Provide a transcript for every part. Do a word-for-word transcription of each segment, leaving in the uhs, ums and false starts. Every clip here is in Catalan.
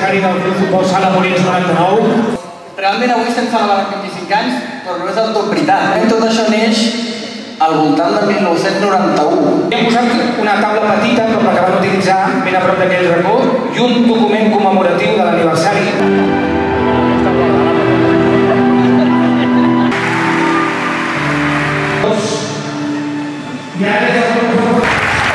aniversari del Club Futbol Sala Molins noranta-nou. Realment avui estem celebrant vint-i-cinc anys, però no és del tot veritat. Tot això neix al voltant de mil nou-cents noranta-u. Hem posat una taula petita, com la que vam utilitzar ben a prop d'aquell racó, i un document commemoratiu de l'aniversari. I ara és el professor.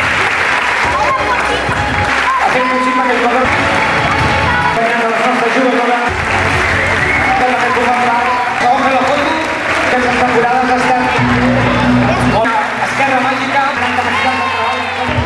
Ha fet possible que el jugador venint de les nostres jugadores de la República segon que la foto aquestes temporades ha estat una esquerra màgica, gran capacitat de treball.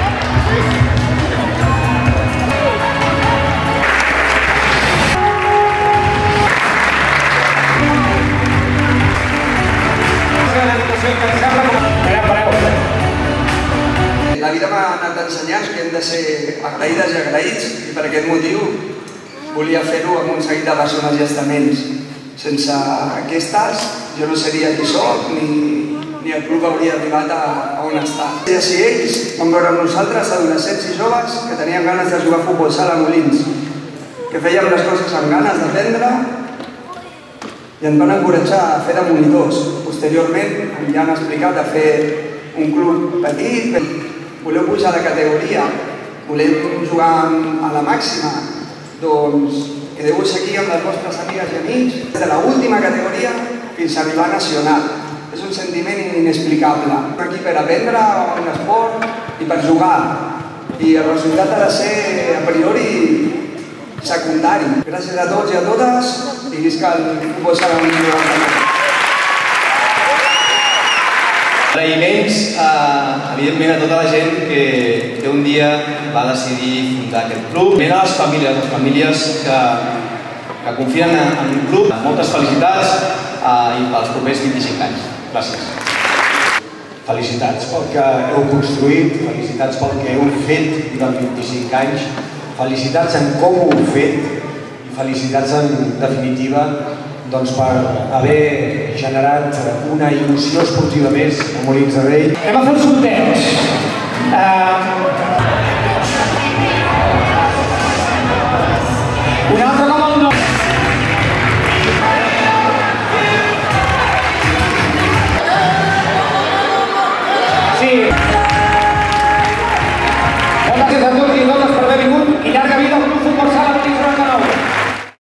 La vida m'ha anat ensenyant que hem de ser agraïdes i agraïts i per aquest motiu volia fer-ho amb un seguit de persones i estaments. Sense aquestes jo no seria qui soc ni, ni el club hauria arribat a, a on està. I així ells van veure amb nosaltres adolescents i joves que tenien ganes de jugar a futbol sala a Molins, que fèiem les coses amb ganes d'aprendre i ens van encoratjar a fer de monitors. Posteriorment ens han explicat a fer un club petit. Voleu pujar de categoria, voleu jugar a la màxima, doncs quedeu-vos aquí amb les vostres amigues i amics des de l'última categoria fins a arribar a nacional. És un sentiment inexplicable. Aquí per aprendre un esport i per jugar. I el resultat ha de ser a priori secundari. Gràcies a tots i a totes i visca el futbol sala Molins. Agraïments, evidentment, a tota la gent que un dia va decidir fundar aquest club. A les famílies, les famílies que confien en un club. Moltes felicitats i pels propers vint-i-cinc anys. Gràcies. Felicitats pel que heu construït, felicitats pel que heu fet durant vint-i-cinc anys, felicitats en com ho heu fet i felicitats en definitiva doncs per haver generat una il·lusió esportiva més a Molins de Rei. Anem a fer un sorteig. Una altra cosa